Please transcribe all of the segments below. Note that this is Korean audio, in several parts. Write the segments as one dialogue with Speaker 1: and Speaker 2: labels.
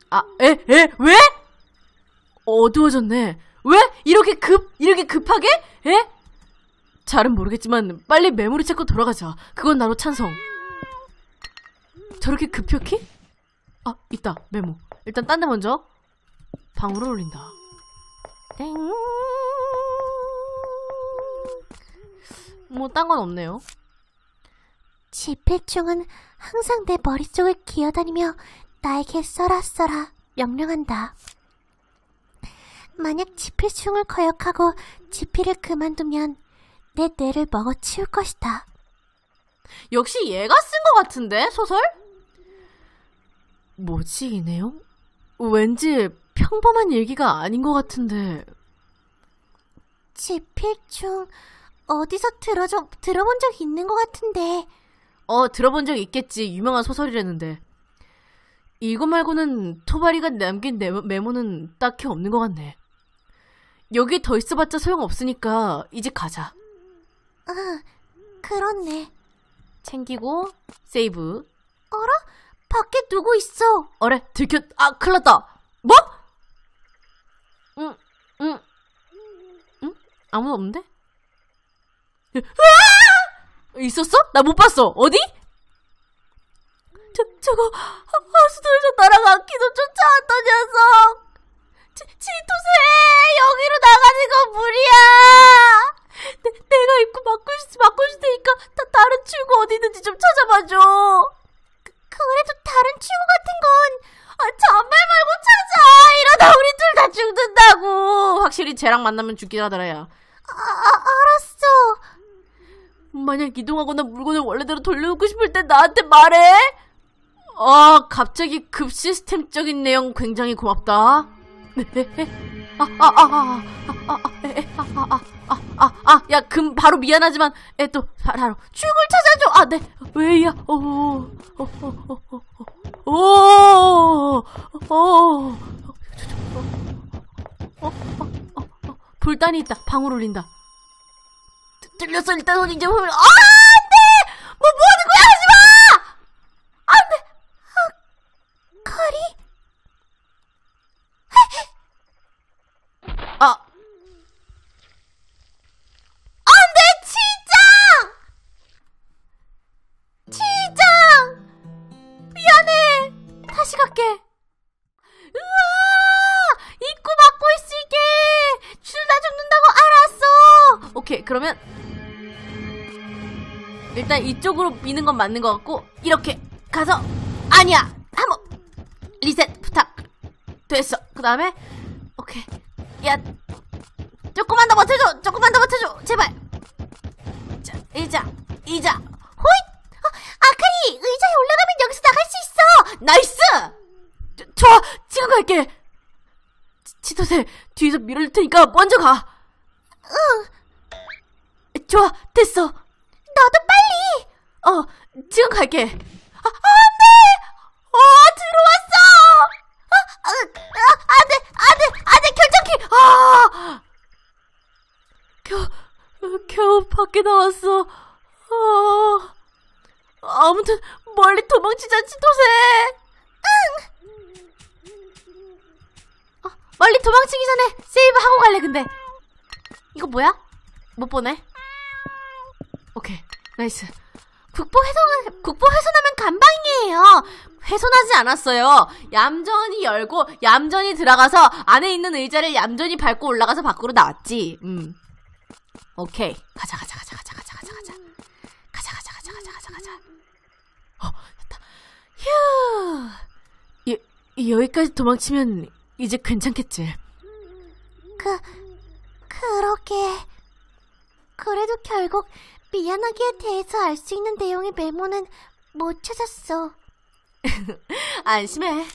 Speaker 1: 왜? 어두워졌네. 왜? 이렇게 급하게? 에? 잘은 모르겠지만 빨리 메모리 찾고 돌아가자. 그건 나로 찬성. 저렇게 급격히? 있다. 메모. 일단 딴 데 먼저. 방으로 올린다. 땡. 뭐 딴 건 없네요.
Speaker 2: 지필충은 항상 내 머릿속을 기어다니며 나에게 써라 명령한다. 만약 지필충을 거역하고 지필을 그만두면 내 뇌를 먹어치울 것이다.
Speaker 1: 역시 얘가 쓴 것 같은데, 소설? 뭐지, 이 내용? 왠지 평범한 얘기가 아닌 것 같은데.
Speaker 2: 지필충 어디서 들어본 적 있는 것 같은데.
Speaker 1: 들어본 적 있겠지. 유명한 소설이라는데. 이거 말고는 토바리가 남긴 메모는 딱히 없는 것 같네. 여기 더 있어봤자 소용없으니까 이제 가자.
Speaker 2: 그렇네.
Speaker 1: 챙기고 세이브.
Speaker 2: 어라? 밖에 누구 있어?
Speaker 1: 어래, 큰일났다. 뭐? 응? 아무도 없는데? 있었어? 나 못 봤어. 어디? 저거 하수도에서 나랑 아키도 쫓아왔던 녀석. 치토세, 여기로 나가는 건 무리야. 내가 입구 막고 있을 테니까 다른 출구 어디 있는지 좀 찾아봐줘.
Speaker 2: 그래도 다른 출구 같은 건
Speaker 1: 잔말 말고 찾아. 이러다 우리 둘 다 죽는다고. 확실히 쟤랑 만나면 죽긴 하더라. 야.
Speaker 2: 알았어.
Speaker 1: 만약 이동하거나 물건을 원래대로 돌려놓고 싶을 땐 나한테 말해. 갑자기 급 시스템적인 내용 굉장히 고맙다. 야, 바로 미안하지만, 또, 바로, 출구를 찾아줘! 네, 왜야, 불단이 있다. 방울 울린다. 들렸어. 일단 이제 보면, 안 돼! 뭐 하는 거야! 하지 마! 안 돼!
Speaker 2: 커리?
Speaker 1: 안 돼! 치장! 미안해! 다시 갈게. 입구 막고 있을게! 줄다 죽는다고 알았어! 오케이, 그러면 일단 이쪽으로 미는 건 맞는 것 같고, 이렇게 가서, 아니야! 한번 리셋 부탁. 됐어. 그 다음에 오케이. 야, 조금만 더 버텨줘. 제발. 자, 의자 호잇.
Speaker 2: 아카리, 의자에 올라가면 여기서 나갈 수 있어.
Speaker 1: 나이스. 좋아, 지금 갈게. 치토세, 뒤에서 밀어줄 테니까 먼저 가.
Speaker 2: 응.
Speaker 1: 좋아, 됐어.
Speaker 2: 너도 빨리.
Speaker 1: 지금 갈게. 안 돼. 들어왔어. 안돼, 결정키. 겨우 밖에 나왔어. 아무튼 멀리 도망치자, 치토세. 멀리 도망치기 전에 세이브 하고 갈래. 근데 이거 뭐야? 못 보네. 오케이, 나이스. 국보 훼손하면 감방이에요. 훼손하지 않았어요. 얌전히 열고 얌전히 들어가서 안에 있는 의자를 얌전히 밟고 올라가서 밖으로 나왔지. 오케이, 가자. 됐다. 휴. 여기까지 도망치면 이제 괜찮겠지.
Speaker 2: 그러게. 그래도 결국 미야나기에 대해서 알 수 있는 내용의 메모는 못 찾았어.
Speaker 1: 안심해.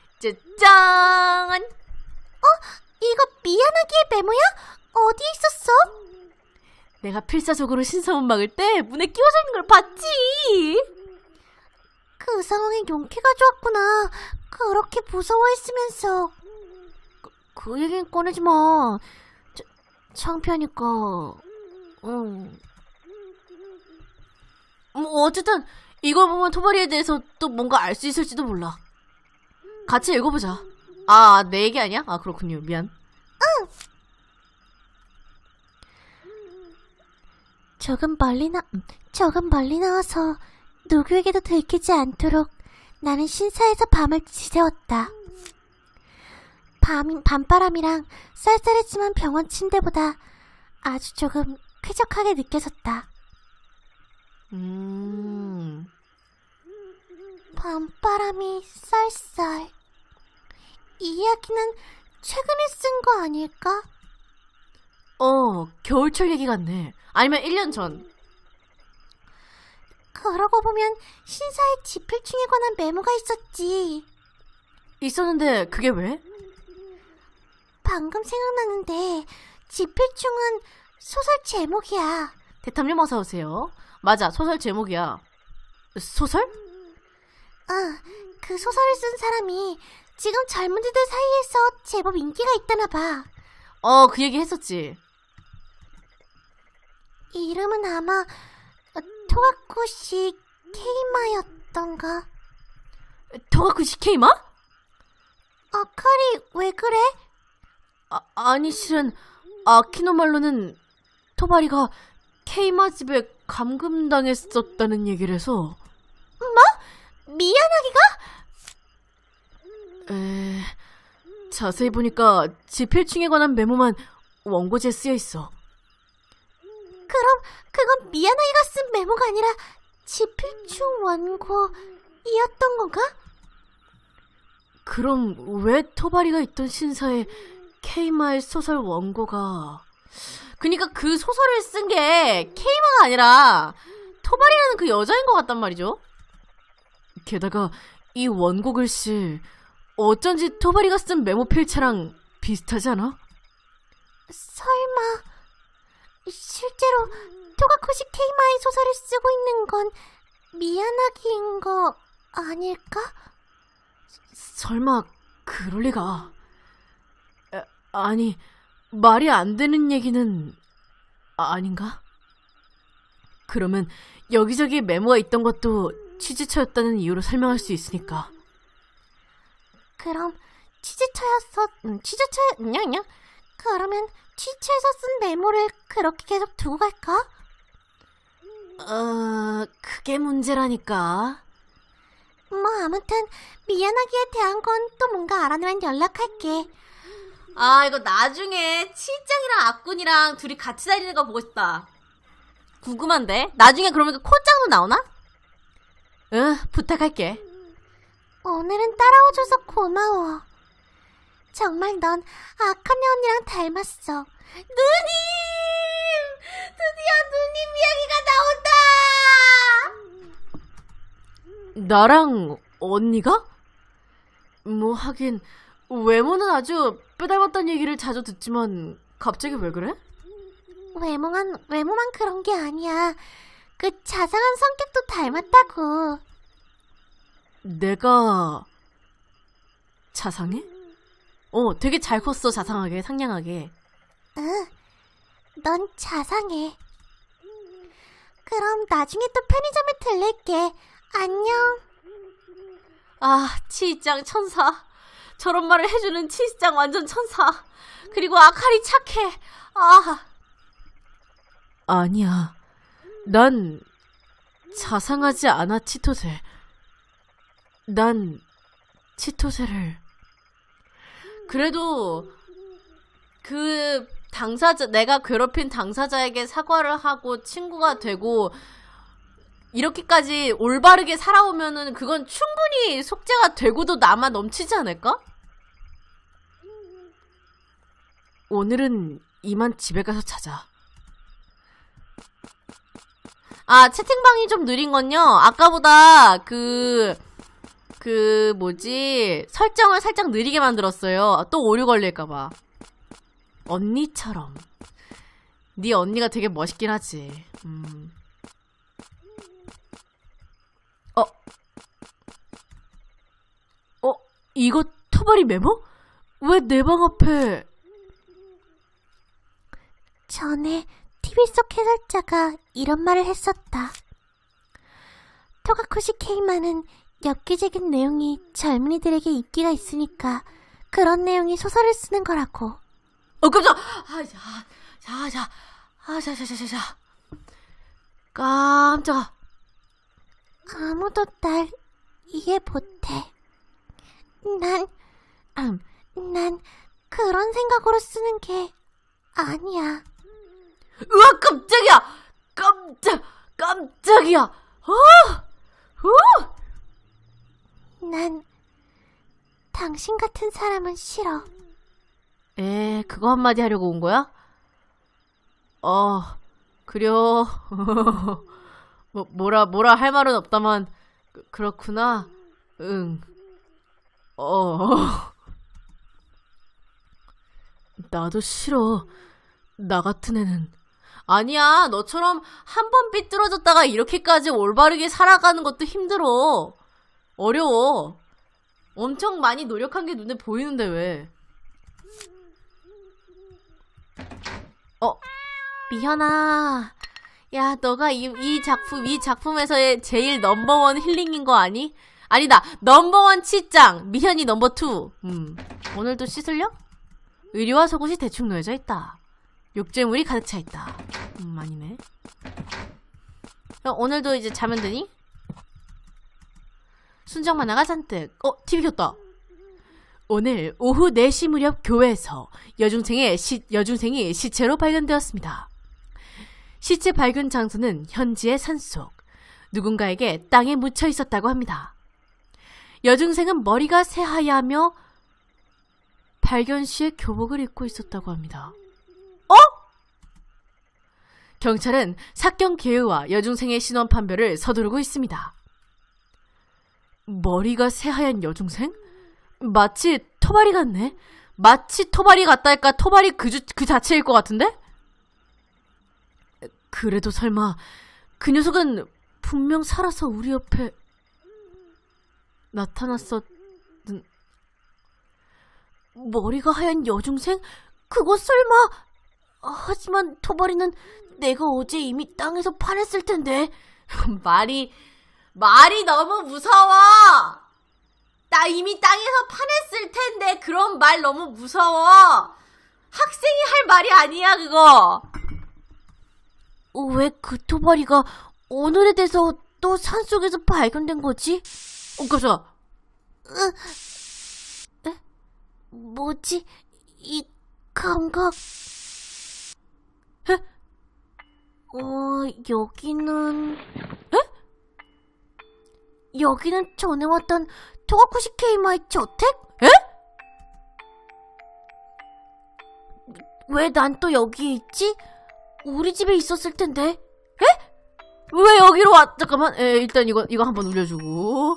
Speaker 1: 짠!
Speaker 2: 이거 미야나기의 메모야? 어디에 있었어?
Speaker 1: 내가 필사적으로 신사문 막을 때 문에 끼워져 있는 걸 봤지.
Speaker 2: 그 상황에 용케가 좋았구나. 그렇게 무서워했으면서.
Speaker 1: 그 얘기는 꺼내지 마. 창피하니까. 어쨌든 이걸 보면 토바리에 대해서 또 뭔가 알 수 있을지도 몰라. 같이 읽어보자. 아, 내 얘기 아니야? 아, 그렇군요. 미안.
Speaker 2: 조금 멀리 나와서 누구에게도 들키지 않도록 나는 신사에서 밤을 지새웠다. 밤바람이랑 쌀쌀했지만 병원 침대보다 아주 조금 쾌적하게 느껴졌다. 밤바람이 쌀쌀. 이 이야기는 최근에 쓴 거 아닐까?
Speaker 1: 겨울철 얘기 같네. 아니면 1년 전.
Speaker 2: 그러고 보면 신사의 지필충에 관한 메모가 있었지.
Speaker 1: 있었는데 그게 왜?
Speaker 2: 방금 생각났는데 지필충은 소설 제목이야.
Speaker 1: 대탐님 어서 오세요. 맞아, 소설 제목이야. 소설?
Speaker 2: 그 소설을 쓴 사람이 지금 젊은이들 사이에서 제법 인기가 있다나 봐.
Speaker 1: 그 얘기 했었지.
Speaker 2: 이름은 아마 토가쿠시 케이마였던가.
Speaker 1: 토가쿠시 케이마?
Speaker 2: 아카리 왜 그래?
Speaker 1: 아니 실은 아키노 말로는 토바리가 케이마 집에 감금당했었다는 얘기를 해서.
Speaker 2: 뭐? 미야나기가?
Speaker 1: 자세히 보니까 지필충에 관한 메모만 원고지에 쓰여있어.
Speaker 2: 그럼 그건 미야나기가 쓴 메모가 아니라 지필충 원고이었던 건가?
Speaker 1: 그럼 왜 토바리가 있던 신사에 케이마의 소설 원고가... 그니까 그 소설을 쓴 게 케이마가 아니라 토바리라는 그 여자인 것 같단 말이죠. 게다가 이 원고 글씨 어쩐지 토바리가 쓴 메모 필체랑 비슷하지 않아?
Speaker 2: 설마 실제로 토가쿠시 케이마의 소설을 쓰고 있는 건 미야나기인 거 아닐까?
Speaker 1: 설마 그럴 리가. 아니, 말이 안 되는 얘기는 아닌가? 그러면 여기저기 메모가 있던 것도 취지처였다는 이유로 설명할 수 있으니까.
Speaker 2: 그럼 그러면 취처에서 쓴 메모를 그렇게 계속 두고 갈까?
Speaker 1: 그게 문제라니까.
Speaker 2: 뭐 아무튼 미야나기에 대한 건 또 뭔가 알아내면 연락할게.
Speaker 1: 이거 나중에 치짱이랑 아꾼이랑 둘이 같이 다니는 거 보고 싶다. 궁금한데? 나중에 그러면 코짱도 나오나? 응, 부탁할게.
Speaker 2: 오늘은 따라와줘서 고마워. 정말 넌 아카네 언니랑 닮았어. 누님! 드디어 누님 이야기가 나온다!
Speaker 1: 나랑 언니가? 뭐 하긴 외모는 아주 빼닮았다는 얘기를 자주 듣지만 갑자기 왜 그래?
Speaker 2: 외모만 그런 게 아니야. 그 자상한 성격도 닮았다고.
Speaker 1: 내가 자상해? 되게 잘 컸어. 자상하게, 상냥하게.
Speaker 2: 응, 넌 자상해. 그럼 나중에 또 편의점에 들릴게. 안녕.
Speaker 1: 치이짱 천사. 저런 말을 해주는 치이짱 완전 천사. 그리고 아카리 착해. 아니야. 난 자상하지 않아, 치토세. 난 치토세를... 그래도 그 당사자, 내가 괴롭힌 당사자에게 사과를 하고 친구가 되고 이렇게까지 올바르게 살아오면은 그건 충분히 속죄가 되고도 남아 넘치지 않을까? 오늘은 이만 집에 가서 자자. 채팅방이 좀 느린 건요, 아까보다 설정을 살짝 느리게 만들었어요. 또 오류 걸릴까봐. 언니처럼. 네 언니가 되게 멋있긴 하지. 이거 토바리 메모? 왜 내 방 앞에...
Speaker 2: 전에 TV 속 해설자가 이런 말을 했었다. 토가쿠시 케이마는 엽기적인 내용이 젊은이들에게 인기가 있으니까 그런 내용이 소설을 쓰는 거라고.
Speaker 1: 깜짝! 깜짝아.
Speaker 2: 아무도 날 이해 못해. 난 그런 생각으로 쓰는 게 아니야.
Speaker 1: 으아, 깜짝이야! 깜짝이야!
Speaker 2: 난 당신 같은 사람은 싫어.
Speaker 1: 그거 한마디 하려고 온 거야? 그려. 뭐라 할 말은 없다만, 그렇구나. 응. 나도 싫어. 나 같은 애는. 아니야, 너처럼 한 번 삐뚤어졌다가 이렇게까지 올바르게 살아가는 것도 힘들어. 어려워. 엄청 많이 노력한 게 눈에 보이는데 왜? 미현아. 야, 너가 이 작품에서의 제일 넘버원 힐링인 거 아니? 아니다, 넘버원 치짱. 미현이 넘버 2. 오늘도 씻을려? 의류와 속옷이 대충 놓여져 있다. 욕조물이 가득 차 있다. 아니네. 오늘도 이제 자면 되니? 순정 만화가 잔뜩. TV 켰다. 오늘 오후 4시 무렵 교회에서 여중생이 시체로 발견되었습니다. 시체 발견 장소는 현지의 산속. 누군가에게 땅에 묻혀 있었다고 합니다. 여중생은 머리가 새하얗며 발견 시에 교복을 입고 있었다고 합니다. 경찰은 사건 개요와 여중생의 신원 판별을 서두르고 있습니다. 머리가 새하얀 여중생? 마치 토바리 같네? 마치 토바리 같다 할까? 토바리 그 자체일 것 같은데? 그래도 설마 그 녀석은 분명 살아서 우리 옆에 나타났었... 머리가 하얀 여중생? 그거 설마... 하지만 토바리는 내가 어제 이미 땅에서 파냈을 텐데. 말이 너무 무서워. 나 이미 땅에서 파냈을 텐데. 그런 말 너무 무서워. 학생이 할 말이 아니야 그거.
Speaker 2: 왜 그 토바리가 오늘에 대해서 또 산속에서 발견된 거지?
Speaker 1: 깜짝아.
Speaker 2: 뭐지? 이 감각... 여기는... 여기는 전에 왔던 토가쿠시 케이마의 저택? 왜 난 또 여기에 있지? 우리 집에 있었을 텐데.
Speaker 1: 왜 여기로 왔... 잠깐만. 일단 이거 한번 울려주고.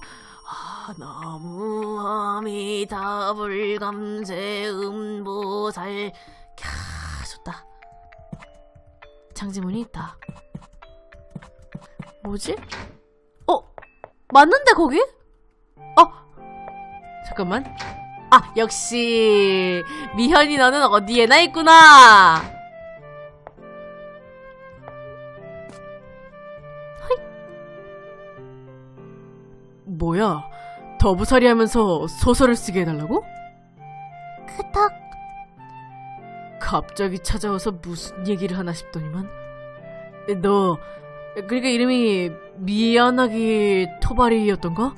Speaker 1: 나무 아미타불 감세 음보살. 좋다. 장지문이 있다. 뭐지? 맞는데 거기? 잠깐만. 역시 미현이 너는 어디에나 있구나. 허이. 뭐야? 더부살이 하면서 소설을 쓰게 해달라고?
Speaker 2: 그닥.
Speaker 1: 갑자기 찾아와서 무슨 얘기를 하나 싶더니만. 너 그러니까 이름이 미야나기 토바리였던가?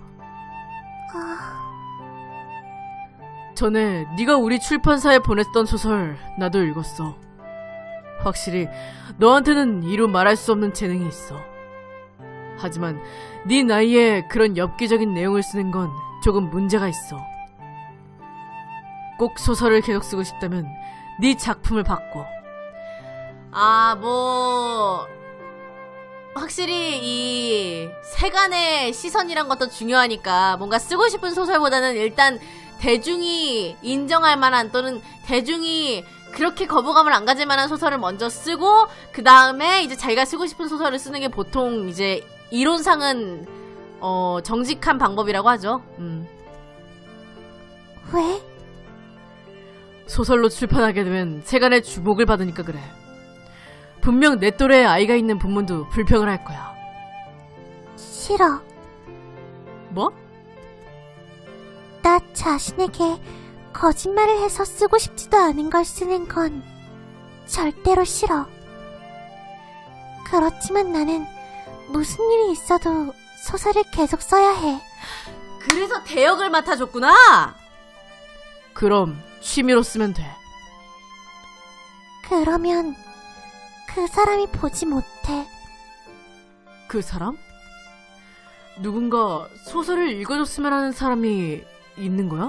Speaker 1: 전에 네가 우리 출판사에 보냈던 소설 나도 읽었어. 확실히 너한테는 이루 말할 수 없는 재능이 있어. 하지만 네 나이에 그런 엽기적인 내용을 쓰는 건 조금 문제가 있어. 꼭 소설을 계속 쓰고 싶다면 네 작품을 바꿔. 확실히 이 세간의 시선이란 것도 중요하니까 뭔가 쓰고 싶은 소설보다는 일단 대중이 인정할 만한 또는 대중이 그렇게 거부감을 안 가질 만한 소설을 먼저 쓰고 그 다음에 이제 자기가 쓰고 싶은 소설을 쓰는 게 보통 이제 이론상은 정직한 방법이라고 하죠.
Speaker 2: 왜?
Speaker 1: 소설로 출판하게 되면 세간의 주목을 받으니까 그래. 분명 내 또래의 아이가 있는 부모도 불평을 할 거야.
Speaker 2: 싫어.
Speaker 1: 뭐?
Speaker 2: 자신에게 거짓말을 해서 쓰고 싶지도 않은 걸 쓰는 건 절대로 싫어. 그렇지만 나는 무슨 일이 있어도 소설을 계속 써야 해.
Speaker 1: 그래서 대역을 맡아줬구나. 그럼 취미로 쓰면 돼.
Speaker 2: 그러면 그 사람이 보지 못해.
Speaker 1: 그 사람? 누군가 소설을 읽어줬으면 하는 사람이 있는 거야?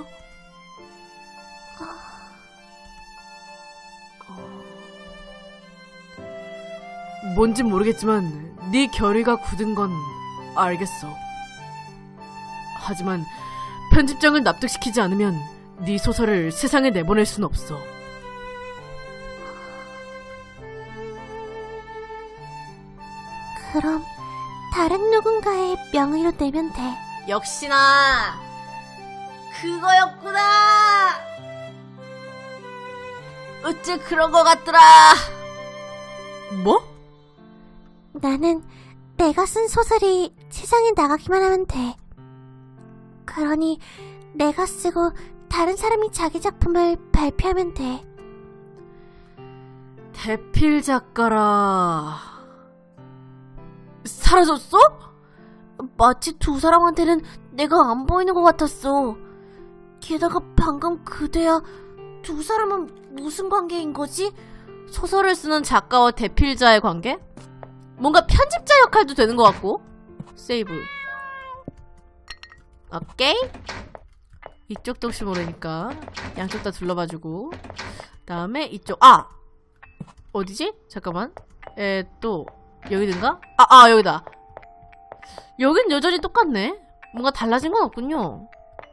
Speaker 1: 뭔진 모르겠지만 네 결의가 굳은 건 알겠어. 하지만 편집장을 납득시키지 않으면 네 소설을 세상에 내보낼 순 없어.
Speaker 2: 그럼 다른 누군가의 명의로 내면 돼.
Speaker 1: 역시나 그거였구나. 어째 그런 것 같더라. 뭐?
Speaker 2: 나는 내가 쓴 소설이 세상에 나가기만 하면 돼. 그러니 내가 쓰고 다른 사람이 자기 작품을 발표하면 돼.
Speaker 1: 대필 작가라. 사라졌어? 마치 두 사람한테는 내가 안 보이는 것 같았어. 게다가 방금 그대야. 두 사람은 무슨 관계인 거지? 소설을 쓰는 작가와 대필자의 관계? 뭔가 편집자 역할도 되는 것 같고. 세이브. 오케이. 이쪽도 혹시 모르니까 양쪽 다 둘러봐주고, 다음에 이쪽. 아! 어디지? 잠깐만. 또 여기든가? 여기다. 여긴 여전히 똑같네. 뭔가 달라진 건 없군요.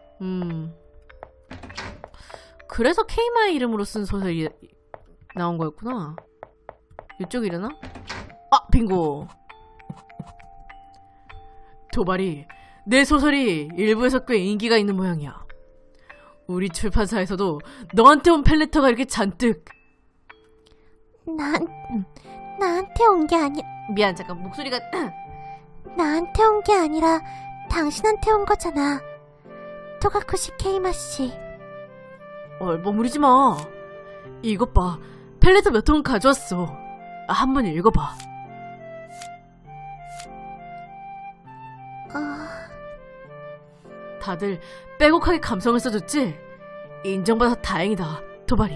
Speaker 1: 그래서 케이마의 이름으로 쓴 소설이 나온 거였구나. 이쪽이려나? 빙고. 도발이, 내 소설이 일부에서 꽤 인기가 있는 모양이야. 우리 출판사에서도 너한테 온 팬레터가 이렇게 잔뜩.
Speaker 2: 나한테 온 게 아니야.
Speaker 1: 미안, 잠깐 목소리가
Speaker 2: 나한테 온 게 아니라 당신한테 온 거잖아. 토가쿠시 케이마 씨.
Speaker 1: 얼버무리지 마. 이것 봐. 팬레터 몇 통 가져왔어. 한번 읽어봐. 다들 빼곡하게 감성을 써줬지? 인정받아서 다행이다, 도발이.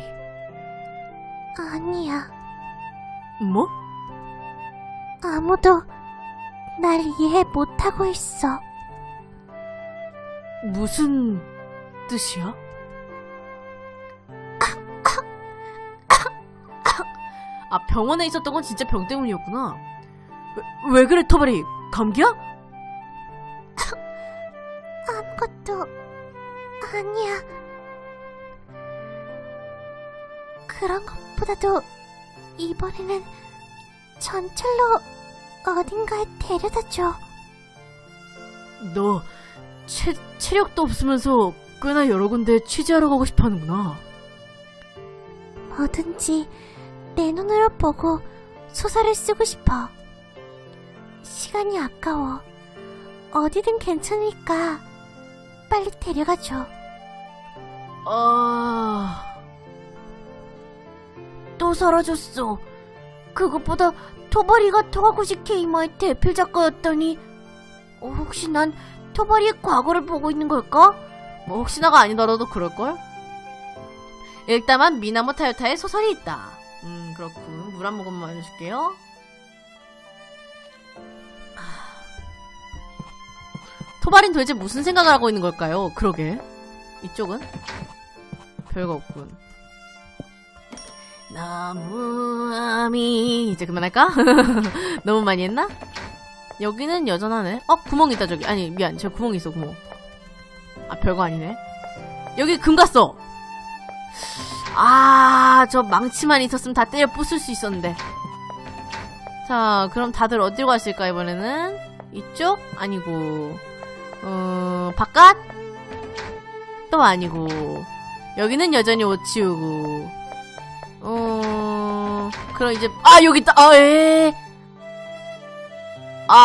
Speaker 2: 아니야.
Speaker 1: 뭐?
Speaker 2: 아무도 날 이해 못하고 있어.
Speaker 1: 무슨 뜻이야? 병원에 있었던 건 진짜 병 때문이었구나. 왜 그래, 토발이? 감기야?
Speaker 2: 아무것도 아니야. 그런 것보다도 이번에는 전철로 어딘가에 데려다줘.
Speaker 1: 너 체력도 없으면서 꽤나 여러 군데 취재하러 가고 싶어 하는구나.
Speaker 2: 뭐든지 내 눈으로 보고 소설을 쓰고 싶어. 시간이 아까워. 어디든 괜찮으니까 빨리 데려가줘.
Speaker 1: 또 사라졌어. 그것보다 토바리가 토가쿠시 케이마의 대필 작가였다니. 혹시 난 토바리의 과거를 보고 있는 걸까? 뭐 혹시나가 아니더라도 그럴걸? 일단은 미나모 타요타의 소설이 있다. 그렇군. 물 한 모금만 마셔줄게요. 토바린 도대체 무슨 생각을 하고 있는 걸까요? 그러게. 이쪽은? 별거 없군. 나무아미. 이제 그만할까? 너무 많이 했나? 여기는 여전하네. 구멍 있다 저기. 아니 미안, 저 구멍 있어, 구멍. 별거 아니네. 여기 금 갔어. 저 망치만 있었으면 다 때려 부술 수 있었는데. 자, 그럼 다들 어디로 가실까 이번에는? 이쪽? 아니고, 바깥? 또 아니고, 여기는 여전히 옷 치우고, 그럼 이제 여기 있다.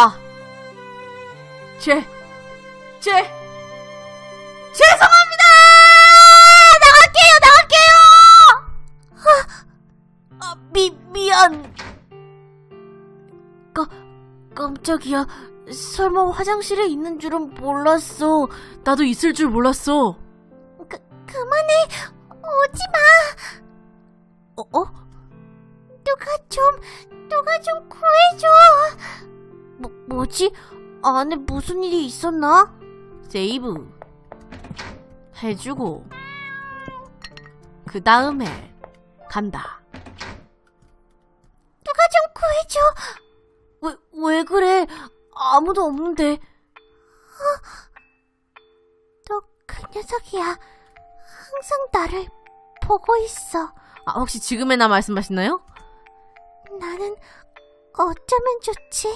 Speaker 1: 죄송합니다. 깜짝이야. 설마 화장실에 있는 줄은 몰랐어. 나도 있을 줄 몰랐어.
Speaker 2: 그만해. 오지 마. 누가 좀 구해줘.
Speaker 1: 뭐지? 안에 무슨 일이 있었나? 세이브 해주고 그 다음에 간다.
Speaker 2: 누가 좀 구해줘.
Speaker 1: 왜 그래? 아무도 없는데.
Speaker 2: 너 그 녀석이야. 항상 나를 보고 있어.
Speaker 1: 혹시 지금의 나 말씀하시나요?
Speaker 2: 나는 어쩌면 좋지?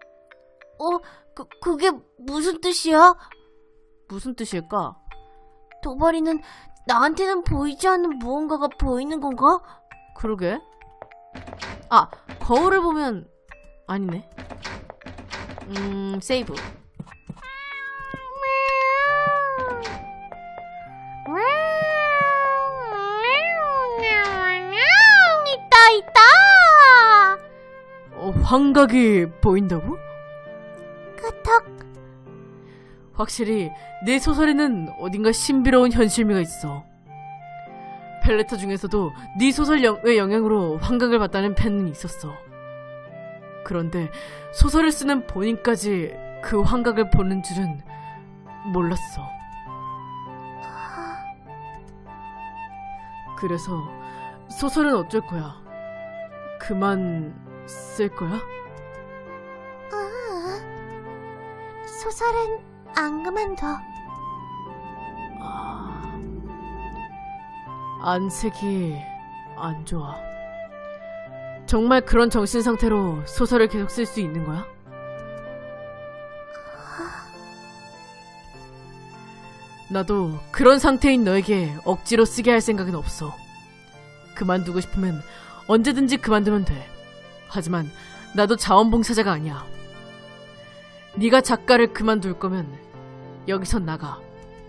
Speaker 1: 그게 무슨 뜻이야? 무슨 뜻일까? 도바리는 나한테는 보이지 않는 무언가가 보이는 건가? 그러게. 거울을 보면 아니네. 세이브.
Speaker 2: 있다.
Speaker 1: 환각이 보인다고?
Speaker 2: 그턱.
Speaker 1: 확실히 내 소설에는 어딘가 신비로운 현실미가 있어. 펠레터 중에서도 네 소설의 영향으로 환각을 봤다는 팬은 있었어. 그런데 소설을 쓰는 본인까지 그 환각을 보는 줄은 몰랐어. 그래서 소설은 어쩔 거야? 그만 쓸 거야?
Speaker 2: 소설은 안 그만둬.
Speaker 1: 안색이 안 좋아. 정말 그런 정신 상태로 소설을 계속 쓸 수 있는 거야? 나도 그런 상태인 너에게 억지로 쓰게 할 생각은 없어. 그만두고 싶으면 언제든지 그만두면 돼. 하지만 나도 자원봉사자가 아니야. 네가 작가를 그만둘 거면 여기선 나가.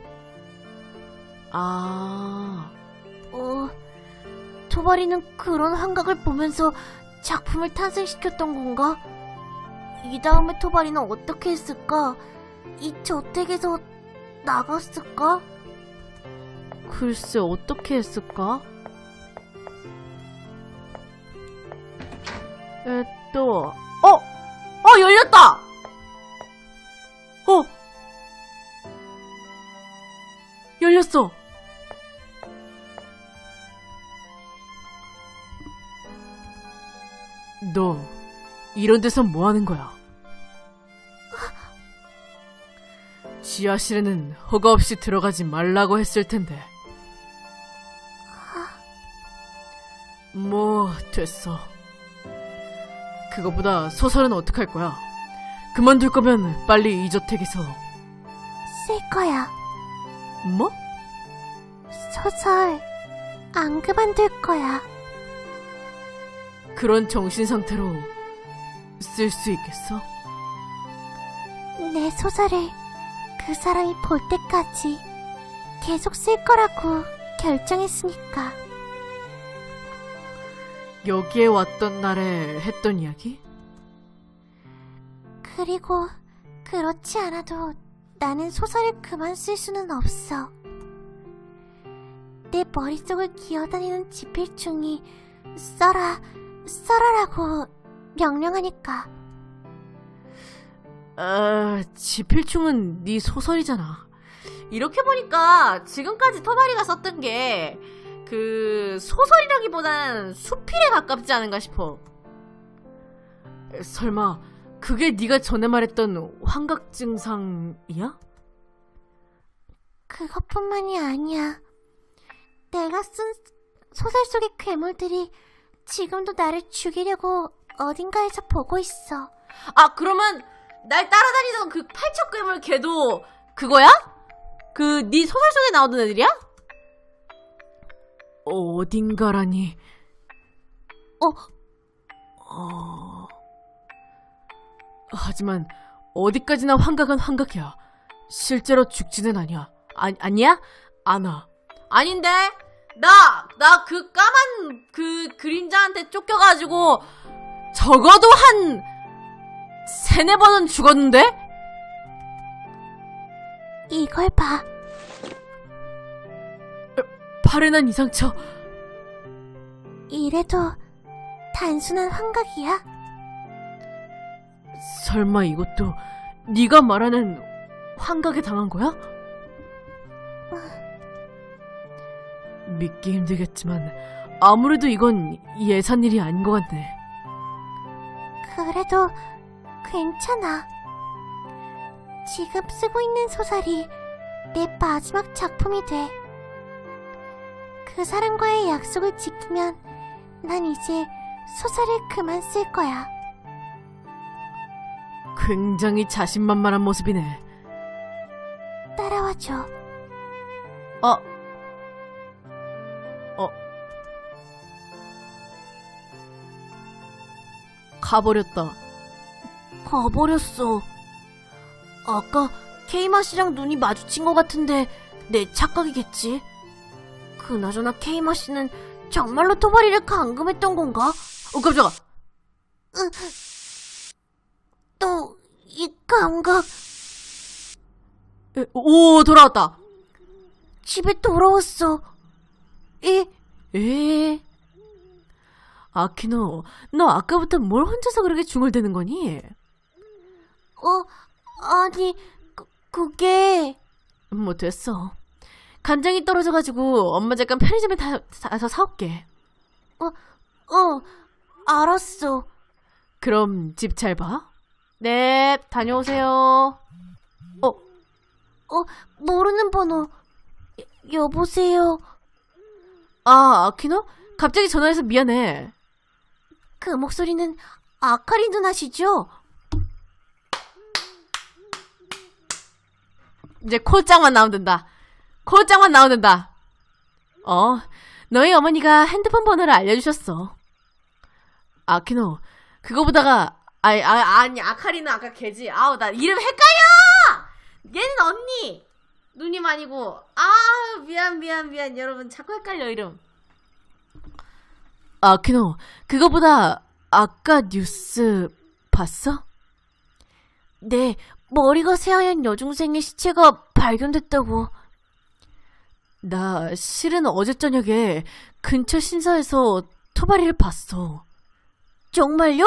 Speaker 2: 도바리는 그런 환각을 보면서 작품을 탄생시켰던 건가? 이 다음에 도바리는 어떻게 했을까? 이 저택에서 나갔을까?
Speaker 1: 글쎄, 어떻게 했을까? 열렸다! 열렸어! 너 이런 데서 뭐 하는 거야? 지하실에는 허가 없이 들어가지 말라고 했을 텐데. 뭐 됐어. 그거보다 소설은 어떡할 거야? 그만둘 거면 빨리 이 저택에서
Speaker 2: 쓸 거야.
Speaker 1: 뭐?
Speaker 2: 소설 안 그만둘 거야.
Speaker 1: 그런 정신 상태로 쓸 수 있겠어?
Speaker 2: 내 소설을 그 사람이 볼 때까지 계속 쓸 거라고 결정했으니까.
Speaker 1: 여기에 왔던 날에 했던 이야기?
Speaker 2: 그리고 그렇지 않아도 나는 소설을 그만 쓸 수는 없어. 내 머릿속을 기어다니는 지필충이 써라라고 명령하니까.
Speaker 1: 지필충은 네 소설이잖아. 이렇게 보니까 지금까지 토바리가 썼던 게 그 소설이라기보다는 수필에 가깝지 않은가 싶어. 설마 그게 네가 전에 말했던 환각 증상이야?
Speaker 2: 그것뿐만이 아니야. 내가 쓴 소설 속의 괴물들이 지금도 나를 죽이려고 어딘가에서 보고 있어.
Speaker 1: 그러면 날 따라다니던 그 팔척 괴물 걔도 그거야? 그 네 소설 속에 나오던 애들이야? 어딘가라니. 하지만 어디까지나 환각은 환각이야. 실제로 죽지는 않냐? 아니야? 않아. 아닌데? 나 그 까만 그 그림자한테 쫓겨가지고 적어도 한 3-4번은 죽었는데?
Speaker 2: 이걸 봐.
Speaker 1: 발에 난 이 상처.
Speaker 2: 이래도 단순한 환각이야?
Speaker 1: 설마 이것도 네가 말하는 환각에 당한 거야? 믿기 힘들겠지만 아무래도 이건 예산 일이 아닌 것 같네.
Speaker 2: 그래도 괜찮아. 지금 쓰고 있는 소설이 내 마지막 작품이 돼. 그 사람과의 약속을 지키면 난 이제 소설을 그만 쓸 거야.
Speaker 1: 굉장히 자신만만한 모습이네.
Speaker 2: 따라와줘.
Speaker 1: 가버렸다.
Speaker 2: 가버렸어. 아까 케이마 씨랑 눈이 마주친 것 같은데 내 착각이겠지? 그나저나 케이마 씨는 정말로 토바리를 감금했던 건가?
Speaker 1: 깜짝아.
Speaker 2: 또 이 감각.
Speaker 1: 오, 돌아왔다.
Speaker 2: 집에 돌아왔어.
Speaker 1: 아키노, 너 아까부터 뭘 혼자서 그렇게 중얼대는 거니?
Speaker 2: 아니, 그게...
Speaker 1: 뭐 됐어. 간장이 떨어져가지고 엄마 잠깐 편의점에 가서 사올게.
Speaker 2: 알았어.
Speaker 1: 그럼 집 잘 봐. 네, 다녀오세요.
Speaker 2: 모르는 번호. 여보세요.
Speaker 1: 아키노? 갑자기 전화해서 미안해.
Speaker 2: 그 목소리는 아카리 누나시죠?
Speaker 1: 이제 코짱만 나오면 된다. 코짱만 나오면 된다. 너희 어머니가 핸드폰 번호를 알려주셨어. 아키노, 그거 보다가 아니 아카리는 아까 걔지. 나 이름 헷갈려! 얘는 언니! 누님 아니고. 미안 여러분, 자꾸 헷갈려 이름. 아키노, 그거보다 아까 뉴스 봤어?
Speaker 2: 네, 머리가 새하얀 여중생의 시체가 발견됐다고.
Speaker 1: 나 실은 어제 저녁에 근처 신사에서 토바리를 봤어.
Speaker 2: 정말요?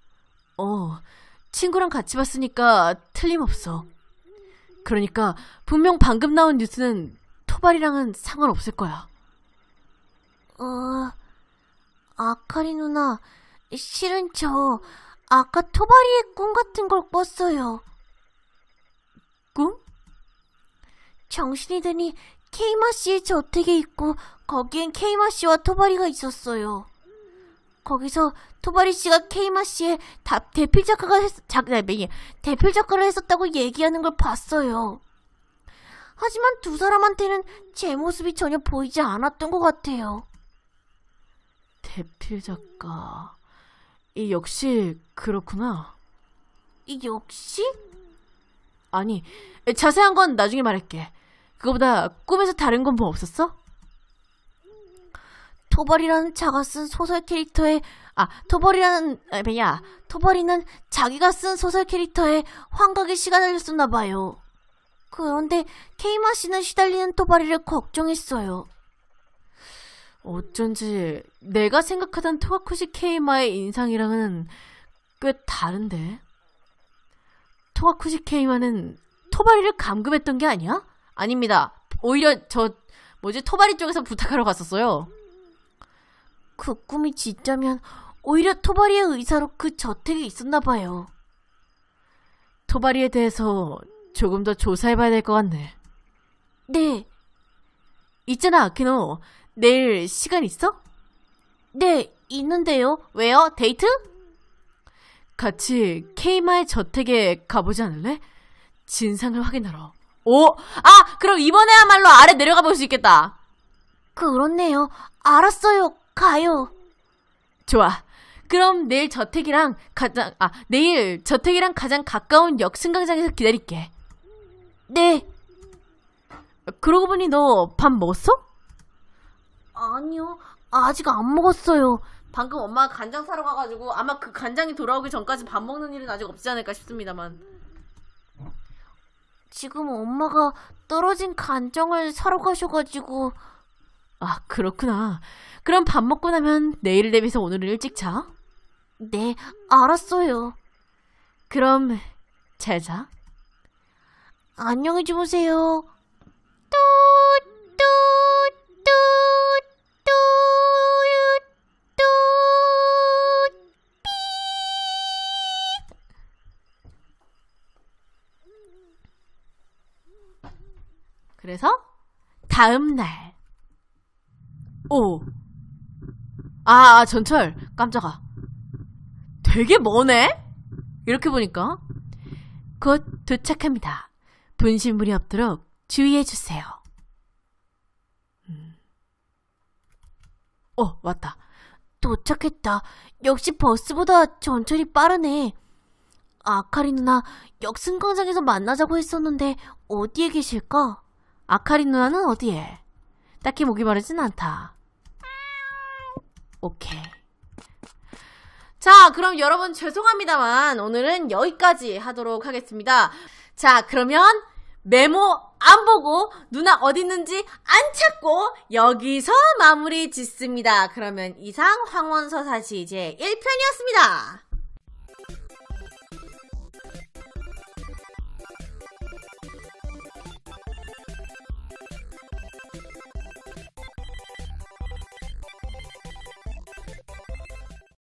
Speaker 1: 친구랑 같이 봤으니까 틀림없어. 그러니까 분명 방금 나온 뉴스는 토바리랑은 상관없을 거야.
Speaker 2: 아카리 누나, 실은 저 아까 토바리의 꿈 같은 걸 꿨어요.
Speaker 1: 꿈?
Speaker 2: 정신이 드니 케이마 씨의 저택에 있고 거기엔 케이마 씨와 토바리가 있었어요. 거기서 토바리 씨가 케이마 씨의 대필 작가를 했었다고 얘기하는 걸 봤어요. 하지만 두 사람한테는 제 모습이 전혀 보이지 않았던 것 같아요.
Speaker 1: 대필 작가. 역시 그렇구나.
Speaker 2: 역시?
Speaker 1: 아니, 자세한 건 나중에 말할게. 그거보다 꿈에서 다른 건 뭐 없었어?
Speaker 2: 토벌이라는 자가 쓴 소설 캐릭터에 토벌이는 자기가 쓴 소설 캐릭터에 환각에 시달렸었나봐요. 그런데 케이마 씨는 시달리는 토바리를 걱정했어요.
Speaker 1: 어쩐지 내가 생각하던 토가쿠시 케이마의 인상이랑은 꽤 다른데. 토가쿠시 케이마는 토바리를 감금했던 게 아니야? 아닙니다. 오히려 토바리 쪽에서 부탁하러 갔었어요.
Speaker 2: 그 꿈이 진짜면 오히려 토바리의 의사로 그 저택에 있었나봐요.
Speaker 1: 토바리에 대해서 조금 더 조사해봐야 될 것 같네.
Speaker 2: 네.
Speaker 1: 있잖아, 아키노. 내일 시간 있어?
Speaker 2: 네, 있는데요.
Speaker 1: 왜요? 데이트? 같이 케이마의 저택에 가보지 않을래? 진상을 확인하러. 그럼 이번에야말로 아래 내려가 볼 수 있겠다.
Speaker 2: 그렇네요. 알았어요. 가요.
Speaker 1: 좋아. 그럼 내일 저택이랑 가장 가까운 역승강장에서 기다릴게.
Speaker 2: 네.
Speaker 1: 그러고 보니 너 밥 먹었어?
Speaker 2: 아니요. 아직 안 먹었어요.
Speaker 1: 방금 엄마가 간장 사러 가가지고 아마 그 간장이 돌아오기 전까지 밥 먹는 일은 아직 없지 않을까 싶습니다만.
Speaker 2: 지금 엄마가 떨어진 간장을 사러 가셔가지고.
Speaker 1: 아, 그렇구나. 그럼 밥 먹고 나면 내일을 대비해서 오늘은 일찍 자?
Speaker 2: 네, 알았어요.
Speaker 1: 그럼 잘 자.
Speaker 2: 안녕히 주무세요.
Speaker 1: 그래서 다음날. 오. 아, 전철. 깜짝아. 되게 머네? 이렇게 보니까. 곧 도착합니다. 분신물이 없도록 주의해주세요. 왔다.
Speaker 2: 도착했다. 역시 버스보다 전철이 빠르네. 아카리 누나 역승강장에서 만나자고 했었는데 어디에 계실까?
Speaker 1: 아카리 누나는 어디에? 딱히 목이 마르진 않다. 오케이. 자, 그럼 여러분 죄송합니다만 오늘은 여기까지 하도록 하겠습니다. 자, 그러면 메모 안 보고 누나 어디 있는지 안 찾고 여기서 마무리 짓습니다. 그러면 이상 황원서사시 제 1편이었습니다.